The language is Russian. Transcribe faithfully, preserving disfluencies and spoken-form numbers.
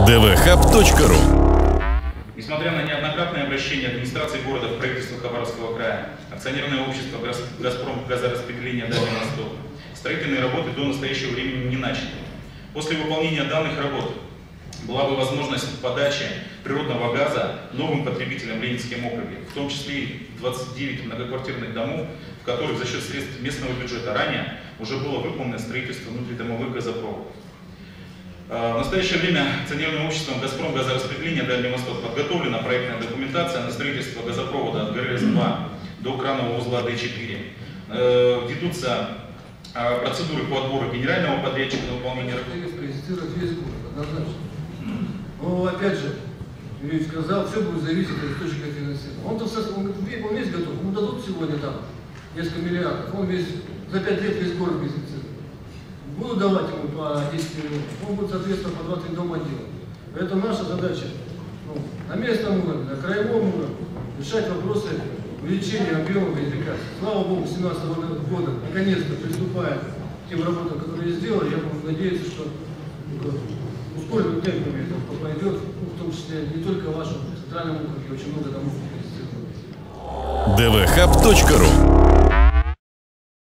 дэ вэ хаб точка ру. Несмотря на неоднократные обращения администрации города в правительство Хабаровского края, акционерное общество «Газпром газораспределения Дальний Восток», строительные работы до настоящего времени не начаты. После выполнения данных работ была бы возможность подачи природного газа новым потребителям в Ленинском округе, в том числе и двадцать девять многоквартирных домов, в которых за счет средств местного бюджета ранее уже было выполнено строительство внутридомовых газопроводов. В настоящее время акционерным обществом «Газпром газораспределения Дальний Восток» подготовлена проектная документация на строительство газопровода от гэ эр эс два до кранового узла дэ четыре. Ведутся процедуры по отбору генерального подрядчика на выполнение работ. Проектировать весь город, однозначно. Но опять же, Юрий сказал, все будет зависеть от источника финансирования. Он, он, он весь готов, ему дадут сегодня там несколько миллиардов, он весь, за пять лет весь город газифицирует. Буду давать ему по десять миллионов, он будет, соответственно, по два-три дома делать. Поэтому наша задача ну, на местном уровне, на краевом уровне решать вопросы увеличения объема газификации. Слава Богу, с две тысячи семнадцатого года наконец-то приступаем к тем работам, которые сделали. Я буду надеяться, что ускоренным темпами это пойдет, ну, в том числе не только в вашем центральном округе, очень много домов. дэ вэ хаб точка ру.